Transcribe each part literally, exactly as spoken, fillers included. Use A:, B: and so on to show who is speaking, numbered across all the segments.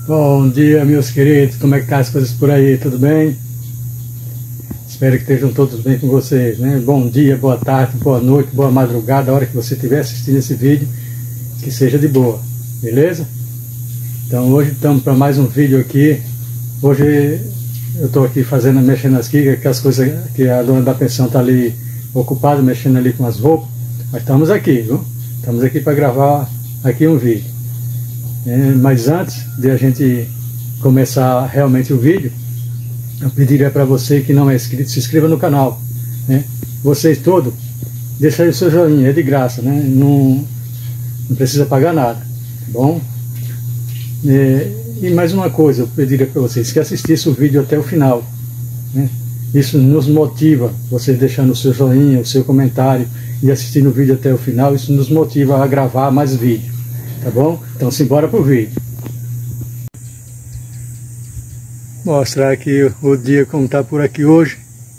A: Bom dia, meus queridos, como é que tá as coisas por aí, tudo bem? Espero que estejam todos bem com vocês, né? Bom dia, boa tarde, boa noite, boa madrugada, a hora que você estiver assistindo esse vídeo, que seja de boa, beleza? Então hoje estamos para mais um vídeo aqui. Hoje eu estou aqui fazendo, mexendo aqui, que as coisas que a dona da pensão está ali ocupada, mexendo ali com as roupas, mas estamos aqui, viu? Estamos aqui para gravar aqui um vídeo. É, mas antes de a gente começar realmente o vídeo, eu pediria para você que não é inscrito, se inscreva no canal, né? Vocês todos, deixa aí o seu joinha, é de graça, né? Não, não precisa pagar nada, tá bom? É, e mais uma coisa, eu pediria para vocês que assistissem o vídeo até o final, né? Isso nos motiva, vocês deixando o seu joinha, o seu comentário e assistindo o vídeo até o final, isso nos motiva a gravar mais vídeos. Tá bom? Então simbora pro vídeo. Mostrar aqui o dia como tá por aqui hoje.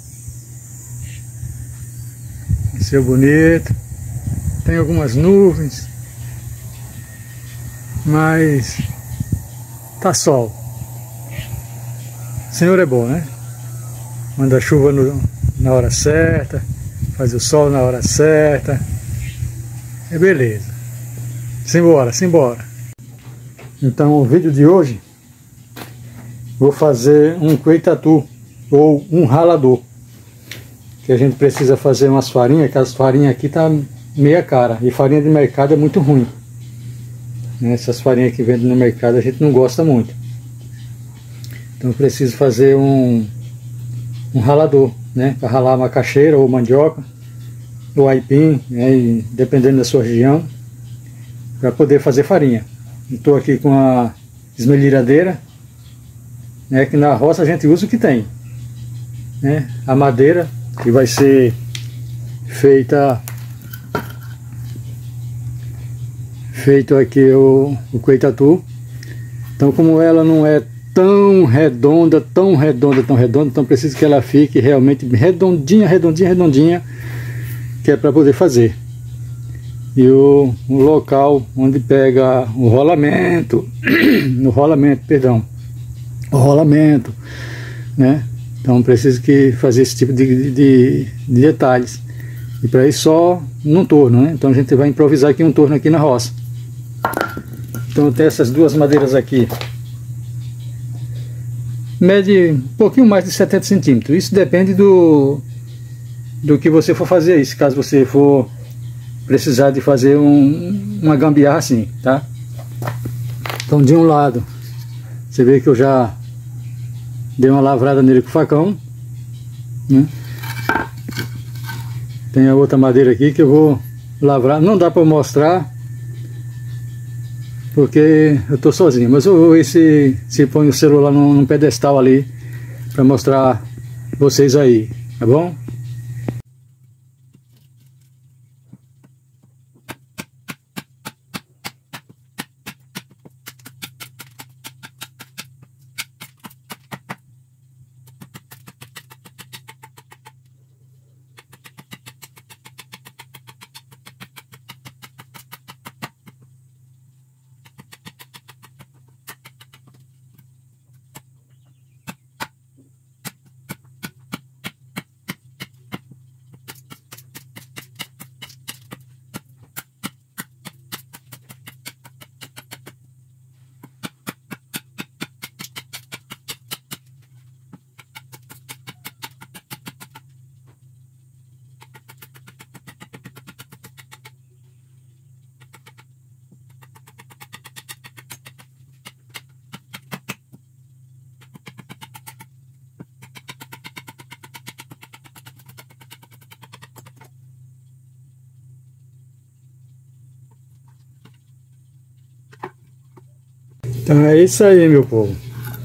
A: Céu bonito. Tem algumas nuvens, mas tá sol. O Senhor é bom, né? Manda chuva no, na hora certa, faz o sol na hora certa. É beleza. Simbora, simbora. Então o vídeo de hoje vou fazer um cuitatu ou um ralador, que a gente precisa fazer umas farinhas, que as farinhas aqui tá meia cara e farinha de mercado é muito ruim, né? Essas farinhas que vendem no mercado a gente não gosta muito, então eu preciso fazer um, um ralador, né? Para ralar macaxeira ou mandioca ou aipim, né? E dependendo da sua região, para poder fazer farinha. Estou aqui com a esmelhiradeira, né, que na roça a gente usa o que tem, né, a madeira que vai ser feita feito aqui o, o cuitatu. Então como ela não é tão redonda, tão redonda, tão redonda, então preciso que ela fique realmente redondinha, redondinha, redondinha, que é para poder fazer. E o, o local onde pega o rolamento, no rolamento, perdão, o rolamento, né? Então preciso que fazer esse tipo de, de, de detalhes. E para isso só num torno, né? Então a gente vai improvisar aqui um torno aqui na roça. Então eu tenho essas duas madeiras aqui. Mede um pouquinho mais de setenta centímetros. Isso depende do, do que você for fazer isso. Caso você for precisar de fazer um, uma gambiarra assim, tá? Então de um lado você vê que eu já dei uma lavrada nele com o facão, né? Tem a outra madeira aqui que eu vou lavrar, não dá para mostrar porque eu tô sozinho, mas eu vou ver se, se põe o celular num, num pedestal ali para mostrar vocês aí, tá bom? Então é isso aí, meu povo.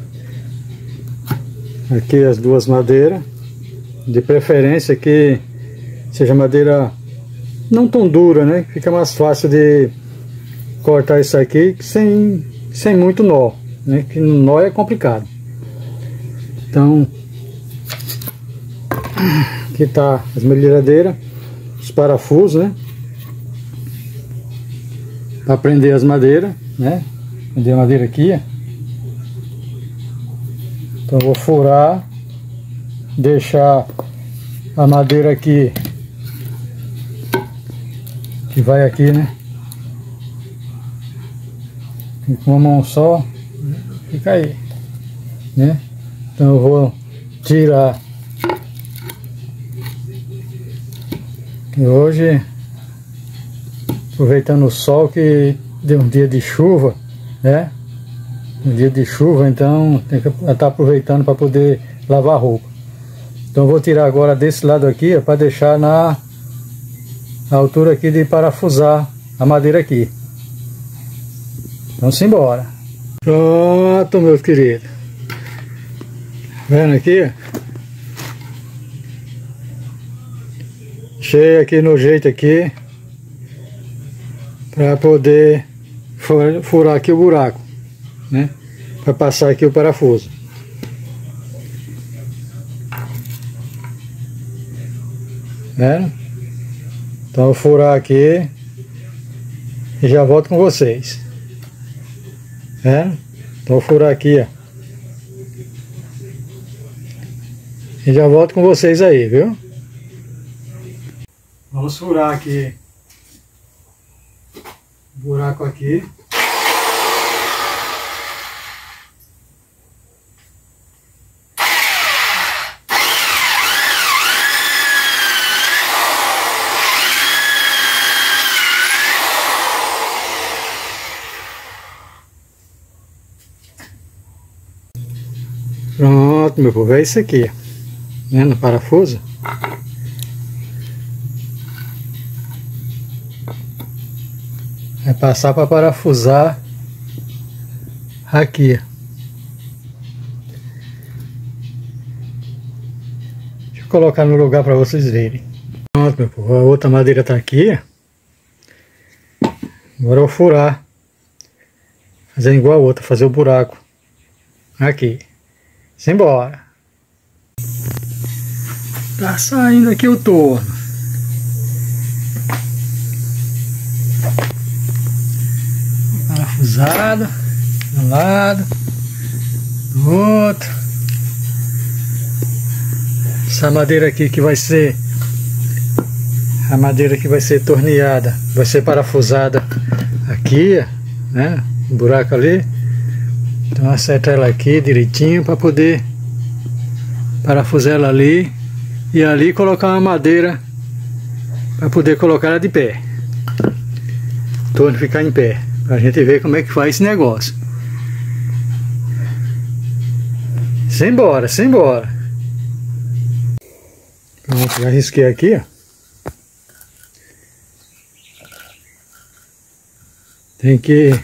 A: Aqui as duas madeiras, de preferência que seja madeira não tão dura, né? Fica mais fácil de cortar isso aqui sem, sem muito nó, né? Que nó é complicado. Então aqui tá a esmerilhadeira, os parafusos, né? Para prender as madeiras, né? Prender a madeira aqui, ó. Então eu vou furar, deixar a madeira aqui, que vai aqui, né? E com uma mão só, fica aí, né? Então eu vou tirar. E hoje, aproveitando o sol que deu um dia de chuva, né? Um dia de chuva, então tem que estar aproveitando para poder lavar roupa. Então eu vou tirar agora desse lado aqui, para deixar na altura aqui de parafusar a madeira aqui. Então simbora. Pronto, meus queridos. Vendo aqui? Cheio aqui no jeito aqui, para poder furar aqui o buraco, né? Para passar aqui o parafuso. Vendo? Então eu vou furar aqui e já volto com vocês. Vendo? Então eu vou furar aqui, ó. E já volto com vocês aí, viu? Vamos furar aqui o buraco aqui. Pronto, meu povo, é isso aqui, né, no parafuso. É passar para parafusar aqui. Deixa eu colocar no lugar para vocês verem. Pronto, meu povo, a outra madeira está aqui. Agora eu vou furar, fazendo igual a outra, fazer o buraco aqui. Simbora. Tá saindo aqui o torno. Parafusado de um lado, do outro. Essa madeira aqui que vai ser a madeira que vai ser torneada, vai ser parafusada aqui, né? O buraco ali. Então acerta ela aqui direitinho para poder parafusar ela ali e ali colocar uma madeira para poder colocar ela de pé. O torno ficar em pé. Pra gente ver como é que faz esse negócio. Simbora, simbora. Pronto, já risquei aqui, ó. Tem que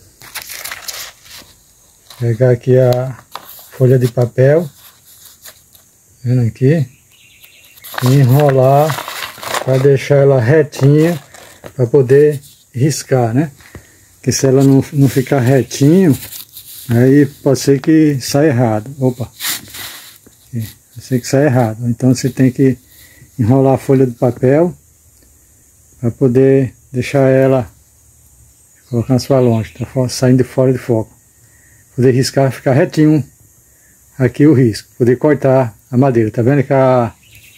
A: pegar aqui a folha de papel, vendo aqui, e enrolar para deixar ela retinha para poder riscar, né? Porque se ela não, não ficar retinho, aí pode ser que saia errado. Opa! Pode ser que saia errado. Então você tem que enrolar a folha de papel para poder deixar ela, colocar na sua longe, tá saindo de fora de foco. Poder riscar, ficar retinho aqui o risco. Poder cortar a madeira. Tá vendo que a,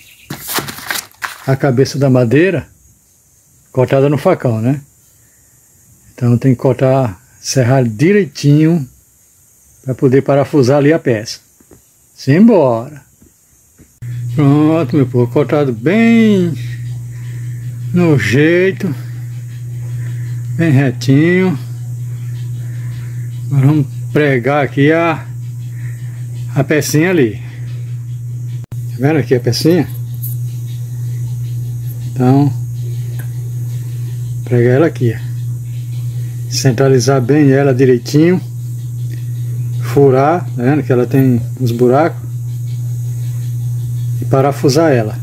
A: a cabeça da madeira cortada no facão, né? Então tem que cortar, serrar direitinho para poder parafusar ali a peça. Simbora! Pronto, meu povo, cortado bem no jeito, bem retinho. Agora vamos pregar aqui a, a pecinha ali. Tá vendo aqui a pecinha? Então, pregar ela aqui, ó. Centralizar bem ela direitinho, furar, tá vendo que ela tem uns buracos, e parafusar ela.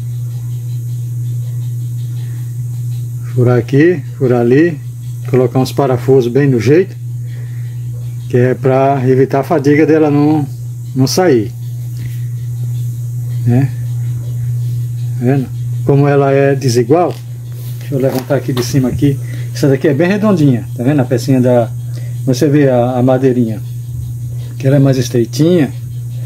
A: Furar aqui, furar ali, colocar uns parafusos bem no jeito, que é para evitar a fadiga dela não, não sair, né? Tá vendo? Como ela é desigual, deixa eu levantar aqui de cima aqui. Essa daqui é bem redondinha, tá vendo a pecinha da... Você vê a, a madeirinha, que ela é mais estreitinha,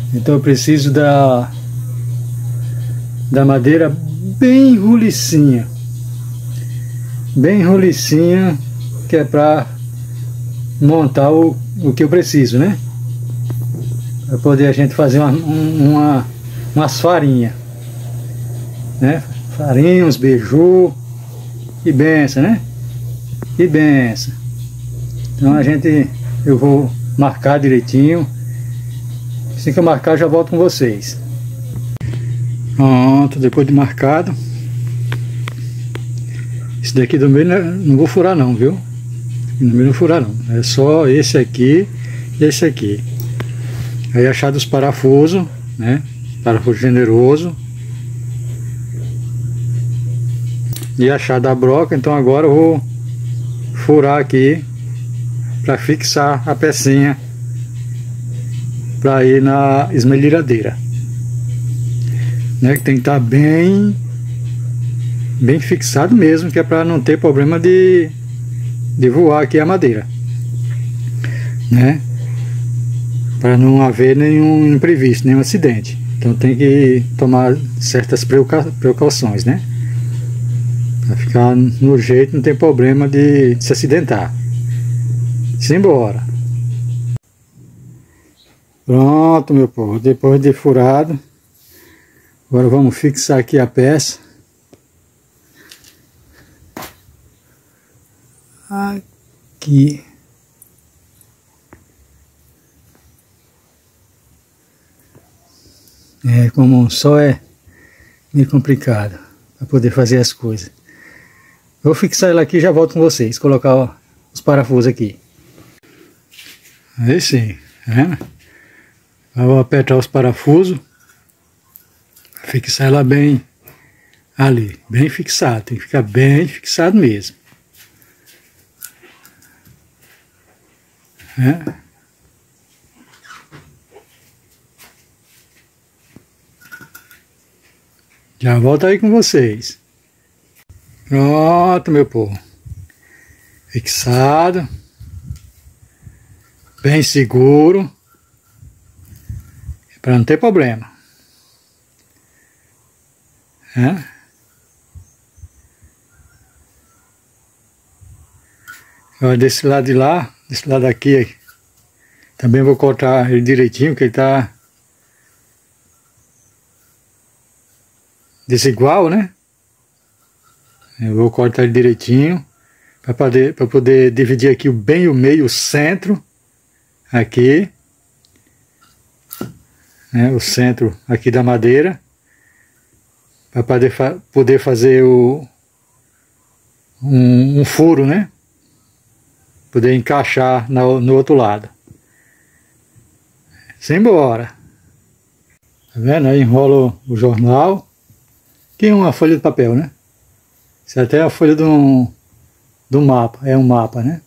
A: Então eu preciso da, da madeira bem rolicinha. Bem rolicinha, que é para montar o, o que eu preciso, né? Para poder a gente fazer uma, uma, umas farinhas, né? Farinha, uns beiju e benção, né? E benção. Então a gente, eu vou marcar direitinho. Assim que eu marcar, eu já volto com vocês. Pronto, depois de marcado. Esse daqui do meio não vou furar não, viu? No meio não furar não. É só esse aqui e esse aqui. Aí achar dos parafusos, né? Parafuso generoso. E achar da broca, então agora eu vou furar aqui para fixar a pecinha para ir na esmelhiradeira, né? Que tem que estar bem bem fixado mesmo, que é para não ter problema de, de voar aqui a madeira, né? Para não haver nenhum imprevisto, nenhum acidente. Então tem que tomar certas precauções, né? Para ficar no jeito, não tem problema de, de se acidentar. Simbora. Pronto, meu povo, depois de furado, agora vamos fixar aqui a peça. Aqui. É, como só é meio complicado para poder fazer as coisas. Vou fixar ela aqui e já volto com vocês, colocar ó, os parafusos aqui. Aí sim, tá vendo? Vou apertar os parafusos, fixar ela bem ali, bem fixado, tem que ficar bem fixado mesmo. É. Já volto aí com vocês. Pronto, meu povo. Fixado. Bem seguro. Para não ter problema. É. Agora desse lado de lá, desse lado aqui, também vou cortar ele direitinho, porque ele está desigual, né? Eu vou cortar ele direitinho para poder, para poder dividir aqui bem o meio, o centro aqui, né? O centro aqui da madeira, para poder, fa poder fazer o, um, um furo, né? Poder encaixar no, no outro lado. Simbora. Tá vendo? Aí enrolo o jornal. Que é uma folha de papel, né? Isso até é a folha do, do mapa. É um mapa, né?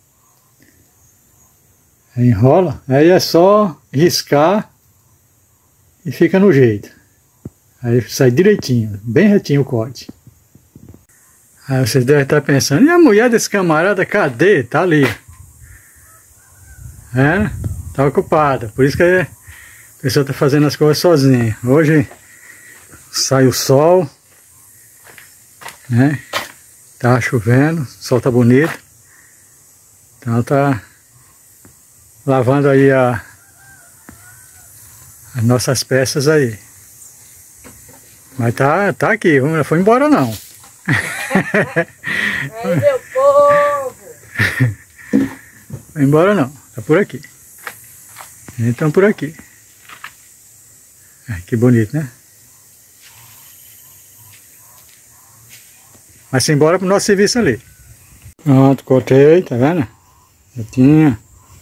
A: Aí enrola. Aí é só riscar e fica no jeito. Aí sai direitinho, bem retinho o corte. Aí vocês devem estar pensando, e a mulher desse camarada, cadê? Tá ali. É, tá ocupada. Por isso que a pessoa tá fazendo as coisas sozinha. Hoje sai o sol, né? Tá chovendo, o sol tá bonito. Então tá lavando aí a, as nossas peças aí. Mas tá, tá aqui, não foi embora não.
B: Aí, meu povo!
A: Foi embora não, tá por aqui. Então por aqui. Ai, que bonito, né? Mas embora pro nosso serviço ali. Pronto, cortei, tá vendo? Já tinha.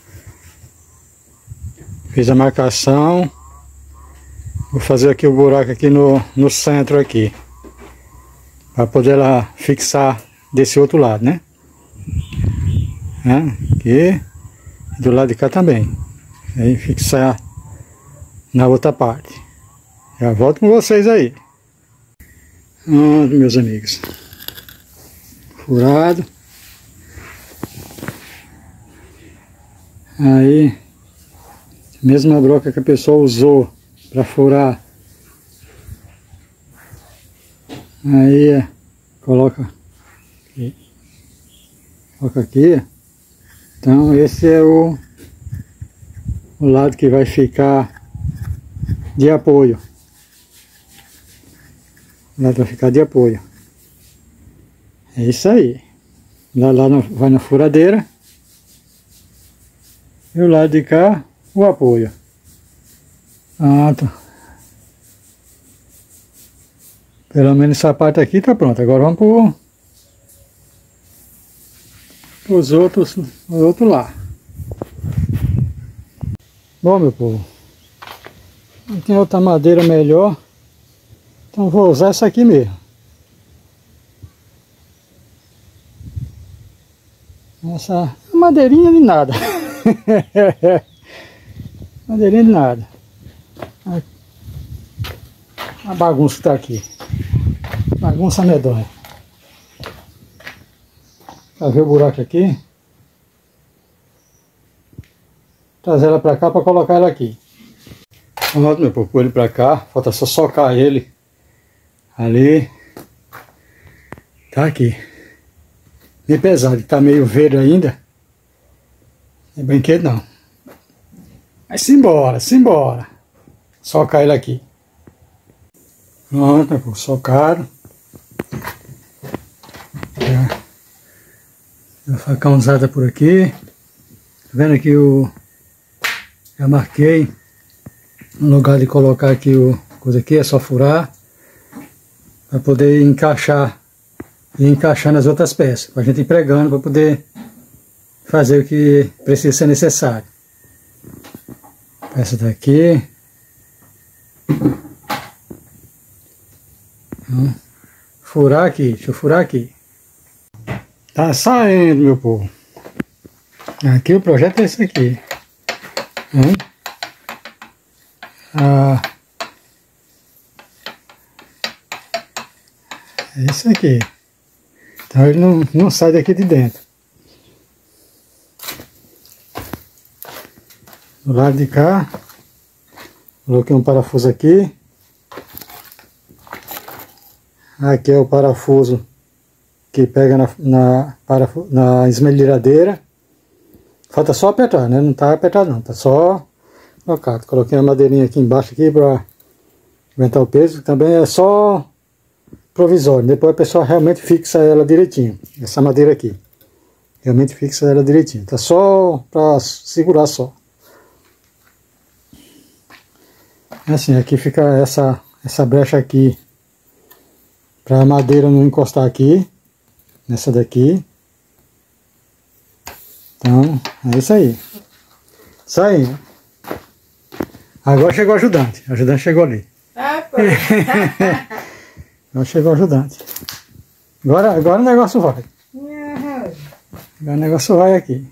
A: Fiz a marcação. Vou fazer aqui o buraco aqui no, no centro aqui. Para poder lá fixar desse outro lado, né? É, aqui. E do lado de cá também. Aí fixar na outra parte. Já volto com vocês aí. Pronto, meus amigos. Furado. Aí, mesma broca que a pessoa usou para furar. Aí coloca aqui. Coloca aqui. Então esse é o, o lado que vai ficar de apoio. O lado vai ficar de apoio. É isso aí. Lá, lá no, vai na furadeira. E o lado de cá, o apoio. Pronto. Pelo menos essa parte aqui tá pronta. Agora vamos pro, os outros, o outro lá. Bom, meu povo, não tem outra madeira melhor, então vou usar essa aqui mesmo. Essa madeirinha de nada. Madeirinha de nada. A bagunça que tá aqui. Bagunça medonha. Pra ver o buraco aqui. Trazer ela pra cá pra colocar ela aqui. Pronto, meu povo, pôr ele pra cá. Falta só socar ele. Ali. Tá aqui. Meio pesado, tá meio verde ainda. Não é brinquedo não. Mas simbora, simbora. Socar ele aqui. Pronto, meu povo, socado. Já, já facãozada por aqui. Tá vendo aqui o... Já marquei no lugar de colocar aqui o coisa aqui, é só furar para poder encaixar e encaixar nas outras peças, para a gente ir pregando para poder fazer o que precisa ser necessário. Essa daqui. Então, furar aqui, deixa eu furar aqui. Tá saindo, meu povo. Aqui o projeto é esse aqui. Hum? Ah, é isso aqui. Então ele não, não sai daqui de dentro. Do lado de cá, coloquei um parafuso aqui. Aqui é o parafuso que pega na, na, parafu, na esmerilhadeira. Falta só apertar, né? Não tá apertado não, tá só colocado. Coloquei a madeirinha aqui embaixo aqui para aguentar o peso. Também é só provisório. Depois a pessoa realmente fixa ela direitinho. Essa madeira aqui. Realmente fixa ela direitinho. Tá só para segurar só. Assim, aqui fica essa, essa brecha aqui para a madeira não encostar aqui. Nessa daqui. Então, é isso aí. Isso aí. Agora chegou o ajudante. O ajudante chegou ali.
B: Ah, pô.
A: Agora chegou o ajudante. Agora, agora o negócio vai. Agora o negócio vai aqui.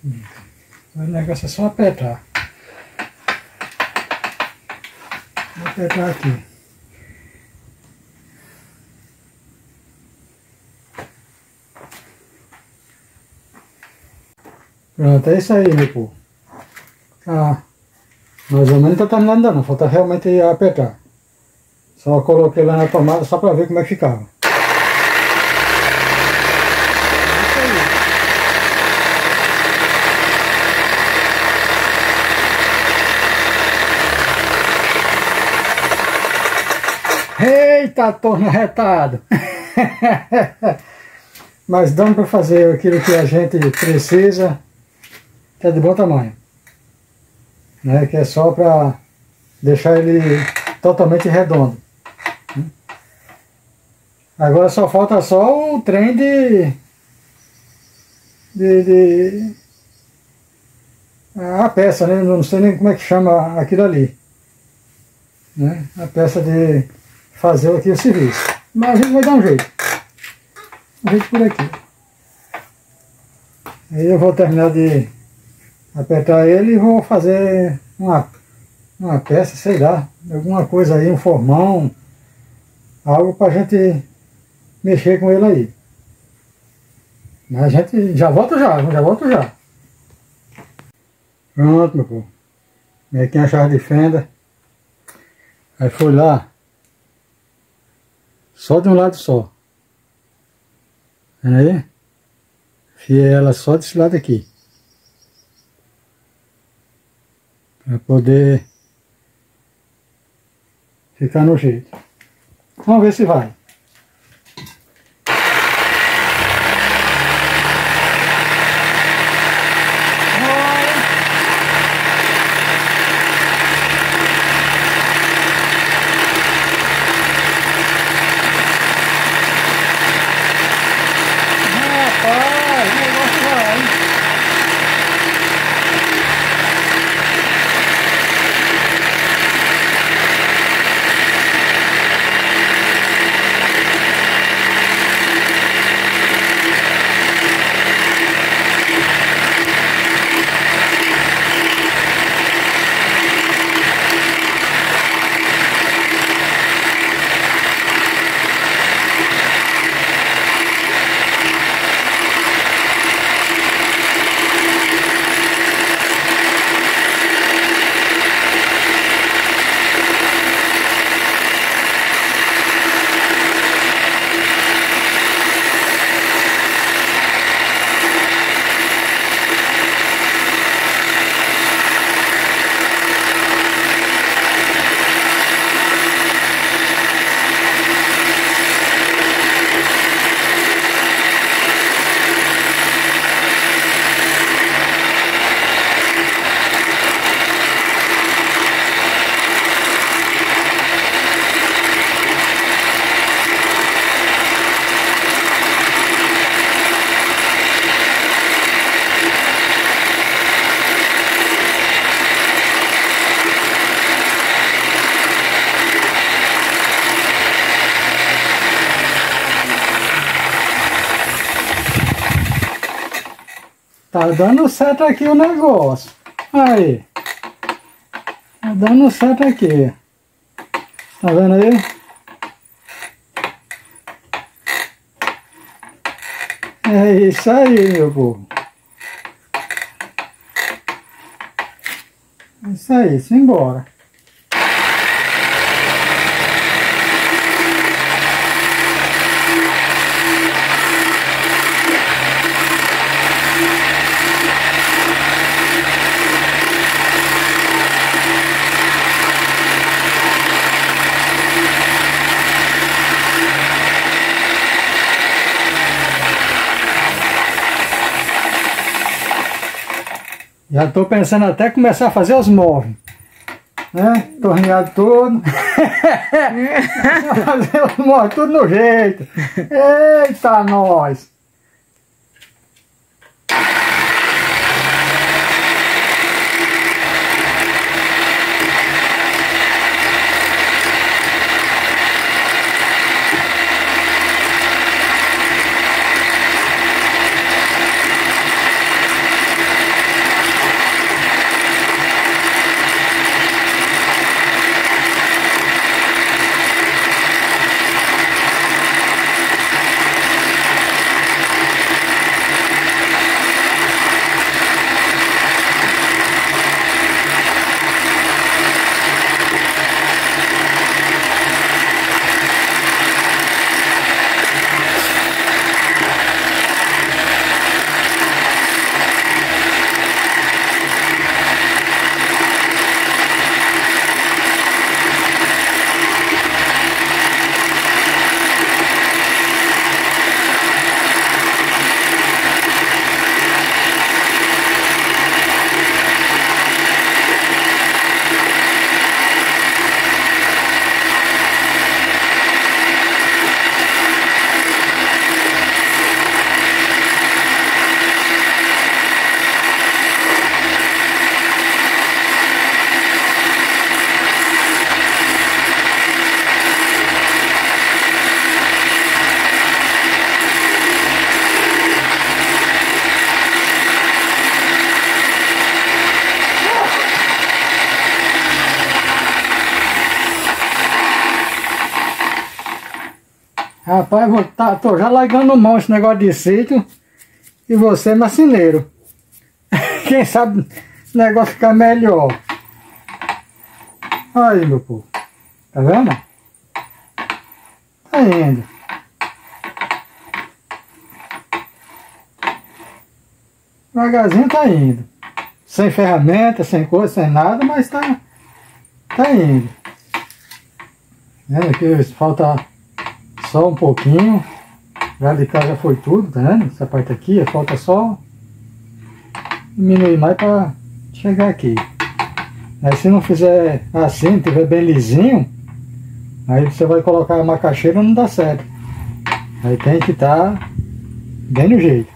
A: O negócio é só apertar. Vou apertar aqui. Pronto, é isso aí, meu povo. Ah, mais ou menos não tá terminando ainda não, falta realmente apertar. Só coloquei lá na tomada só para ver como é que ficava. Eita, torno arretado! Mas dando para fazer aquilo que a gente precisa, tá de bom tamanho, né? Que é só para deixar ele totalmente redondo. Agora só falta só o trem de, de, de a peça, né? Não sei nem como é que chama aquilo ali, né? A peça de fazer aqui o serviço. Mas a gente vai dar um jeito. Um jeito por aqui. Aí eu vou terminar de apertar ele e vou fazer uma, uma peça, sei lá, alguma coisa aí, um formão, algo para a gente mexer com ele aí. Mas a gente já volta já, já volto já. Pronto, meu povo. Aqui a chave de fenda. Aí foi lá. Só de um lado só. Aí. Fiei ela só desse lado aqui. Para poder ficar no jeito. Vamos ver se vai. Tá dando certo aqui o negócio. Aí. Tá dando certo aqui. Tá vendo aí? É isso aí, meu povo. É isso aí, simbora. Já estou pensando até começar a fazer os móveis, né? Torneado todo. Fazer os móveis tudo no jeito. Eita, nós! Rapaz, vou, tá, tô já largando mão esse negócio de sítio e você marceneiro. Quem sabe o negócio ficar melhor. Aí, meu povo. Tá vendo? Tá indo. Devagarzinho tá indo. Sem ferramenta, sem coisa, sem nada, mas tá, tá indo. Vendo aqui, falta só um pouquinho. Já de cá já foi tudo, tá vendo? Essa parte aqui, falta só diminuir mais para chegar aqui. Aí se não fizer assim, tiver bem lisinho, aí você vai colocar a macaxeira, não dá certo. Aí tem que estar bem no jeito.